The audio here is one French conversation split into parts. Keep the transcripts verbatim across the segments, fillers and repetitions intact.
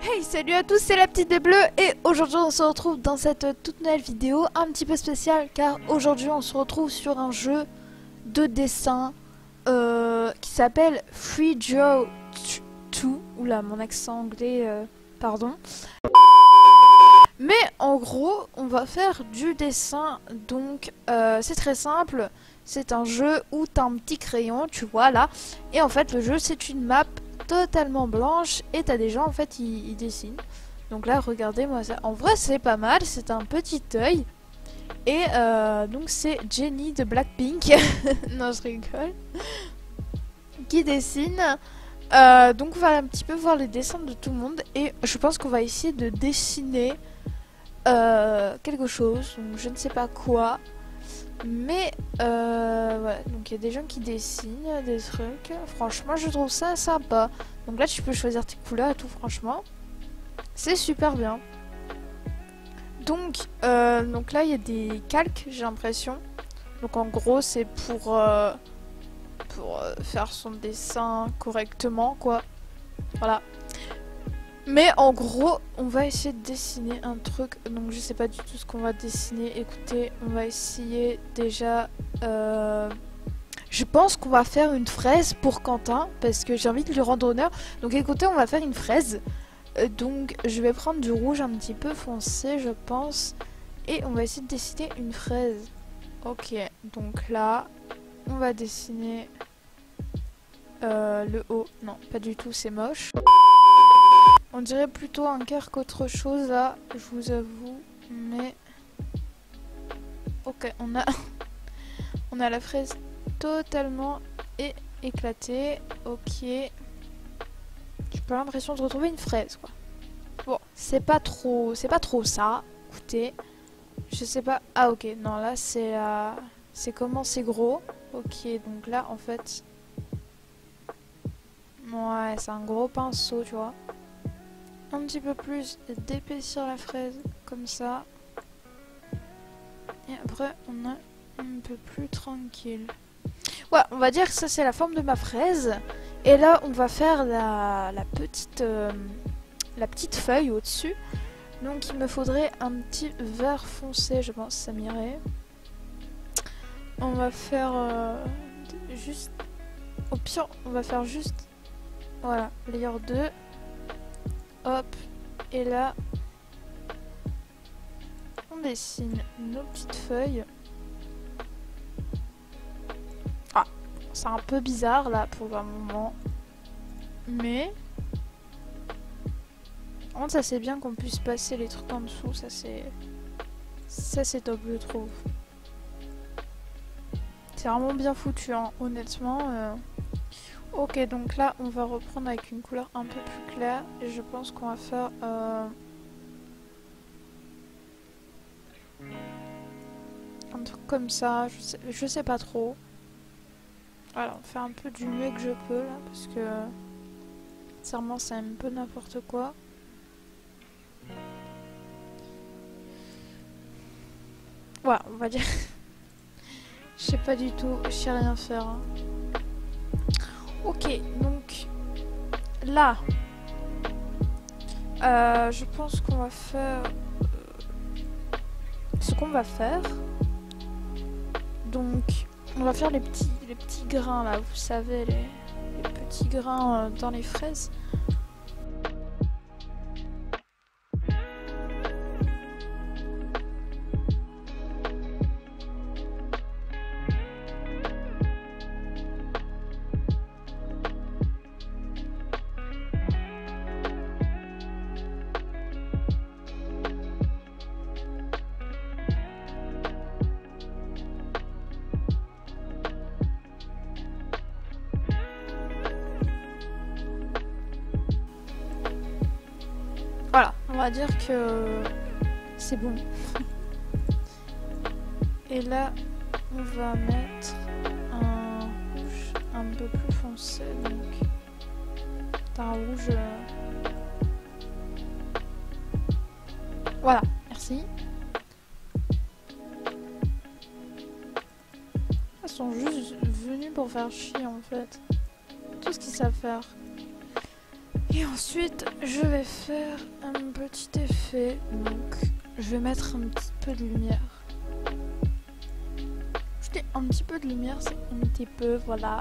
Hey, salut à tous, c'est la petite des bleus et aujourd'hui on se retrouve dans cette toute nouvelle vidéo un petit peu spéciale car aujourd'hui on se retrouve sur un jeu de dessin euh, qui s'appelle Free Draw deux. Oula, mon accent anglais, euh, pardon. Mais en gros, on va faire du dessin, donc euh, c'est très simple. C'est un jeu où t'as un petit crayon, tu vois là, et en fait le jeu c'est une map totalement blanche et t'as des gens en fait ils, ils dessinent. Donc là regardez moi ça, en vrai c'est pas mal, c'est un petit œil. Et euh, donc c'est Jennie de Blackpink, non je rigole, qui dessine. Euh, donc on va un petit peu voir les dessins de tout le monde et je pense qu'on va essayer de dessiner euh, quelque chose, donc je ne sais pas quoi. Mais euh, voilà, donc il y a des gens qui dessinent des trucs. Franchement, je trouve ça sympa. Donc là, tu peux choisir tes couleurs et tout. Franchement, c'est super bien. Donc, euh, donc là, il y a des calques, j'ai l'impression. Donc en gros, c'est pour euh, pour euh, faire son dessin correctement, quoi. Voilà. Mais en gros, on va essayer de dessiner un truc. Donc je sais pas du tout ce qu'on va dessiner. Écoutez, on va essayer déjà... Euh... Je pense qu'on va faire une fraise pour Quentin. Parce que j'ai envie de lui rendre honneur. Donc écoutez, on va faire une fraise. Euh, donc je vais prendre du rouge un petit peu foncé, je pense. Et on va essayer de dessiner une fraise. Ok, donc là, on va dessiner euh, le haut. Non, pas du tout, c'est moche. On dirait plutôt un cœur qu'autre chose là, je vous avoue, mais... Ok, on a... on a la fraise totalement é éclatée, ok. J'ai pas l'impression de retrouver une fraise, quoi. Bon, c'est pas trop... c'est pas trop ça, écoutez. Je sais pas... Ah ok, non là c'est... Euh... c'est comment c'est gros. Ok, donc là en fait... Ouais, c'est un gros pinceau, tu vois. Un petit peu plus d'épaissir la fraise comme ça et après on a un peu plus tranquille. Ouais, on va dire que ça c'est la forme de ma fraise et là on va faire la, la petite euh, la petite feuille au dessus. Donc il me faudrait un petit vert foncé, je pense ça m'irait. On va faire euh, juste au pire on va faire juste voilà layer deux. Hop, et là, on dessine nos petites feuilles. Ah, c'est un peu bizarre là pour le moment. Mais, en ça c'est bien qu'on puisse passer les trucs en dessous, ça c'est... Ça c'est top je trouve. C'est vraiment bien foutu, hein, honnêtement. Euh... Ok, donc là on va reprendre avec une couleur un peu plus claire. Et je pense qu'on va faire... Euh... un truc comme ça, je sais, je sais pas trop. Voilà, on fait un peu du mieux que je peux là, parce que sincèrement c'est un peu n'importe quoi. Voilà, on va dire. Je sais pas du tout, je sais rien faire. Hein. Ok, donc là, euh, je pense qu'on va faire euh, ce qu'on va faire. Donc, on va faire les petits, les petits grains là, vous savez, les, les petits grains euh, dans les fraises. Voilà, on va dire que c'est bon. Et là, on va mettre un rouge un peu plus foncé, donc un rouge... Euh... Voilà, merci. Ils sont juste venus pour faire chier en fait. Tout ce qu'ils savent faire. Et Et ensuite, je vais faire un petit effet. Donc, je vais mettre un petit peu de lumière. Je dis un petit peu de lumière, c'est un petit peu, voilà.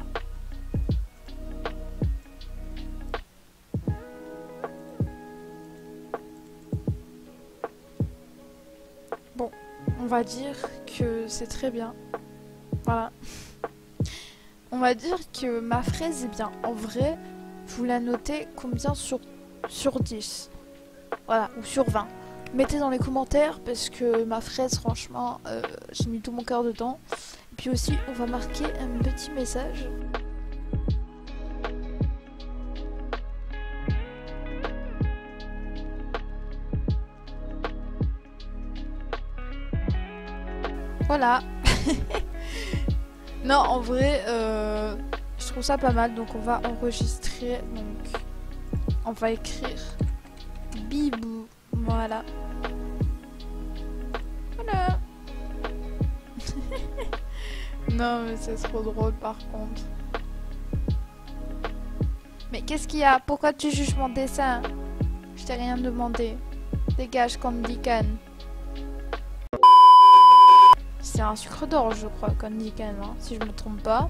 Bon, on va dire que c'est très bien. Voilà. On va dire que ma fraise est bien. En vrai, vous la notez combien sur, sur dix? Voilà, ou sur vingt. Mettez dans les commentaires parce que ma fraise, franchement, euh, j'ai mis tout mon cœur dedans. Et puis aussi, on va marquer un petit message. Voilà. Non, en vrai, euh, je trouve ça pas mal. Donc, on va enregistrer. Donc, on va écrire Bibou. Voilà. Voilà. Non, mais c'est trop drôle par contre. Mais qu'est-ce qu'il y a? Pourquoi tu juges mon dessin? Je t'ai rien demandé. Dégage, Candy Can. C'est un sucre d'orge, je crois, Candy Can, hein, si je me trompe pas.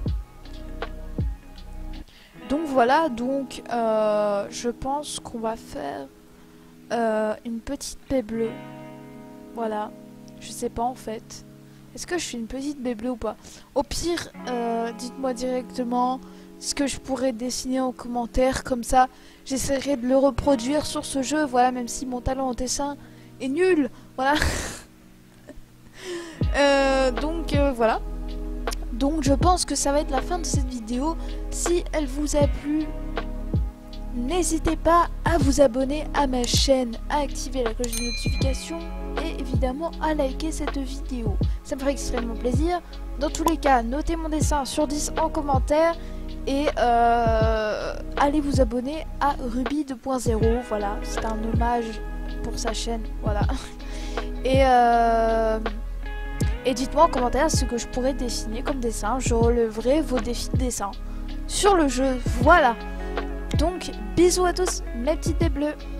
Donc voilà, donc euh, je pense qu'on va faire euh, une petite baie bleue. Voilà, je sais pas en fait. Est-ce que je fais une petite baie bleue ou pas? Au pire, euh, dites-moi directement ce que je pourrais dessiner en commentaire. Comme ça, j'essaierai de le reproduire sur ce jeu. Voilà, même si mon talent en dessin est nul. Voilà. euh, donc euh, voilà. Donc je pense que ça va être la fin de cette vidéo. Si elle vous a plu, n'hésitez pas à vous abonner à ma chaîne, à activer la cloche de notification et évidemment à liker cette vidéo. Ça me ferait extrêmement plaisir. Dans tous les cas, notez mon dessin sur dix en commentaire et euh, allez vous abonner à Ruby deux point zéro. Voilà, c'est un hommage pour sa chaîne. Voilà. Et euh, Et dites-moi en commentaire ce que je pourrais dessiner comme dessin. Je relèverai vos défis de dessin sur le jeu. Voilà. Donc, bisous à tous, mes petites baies bleues.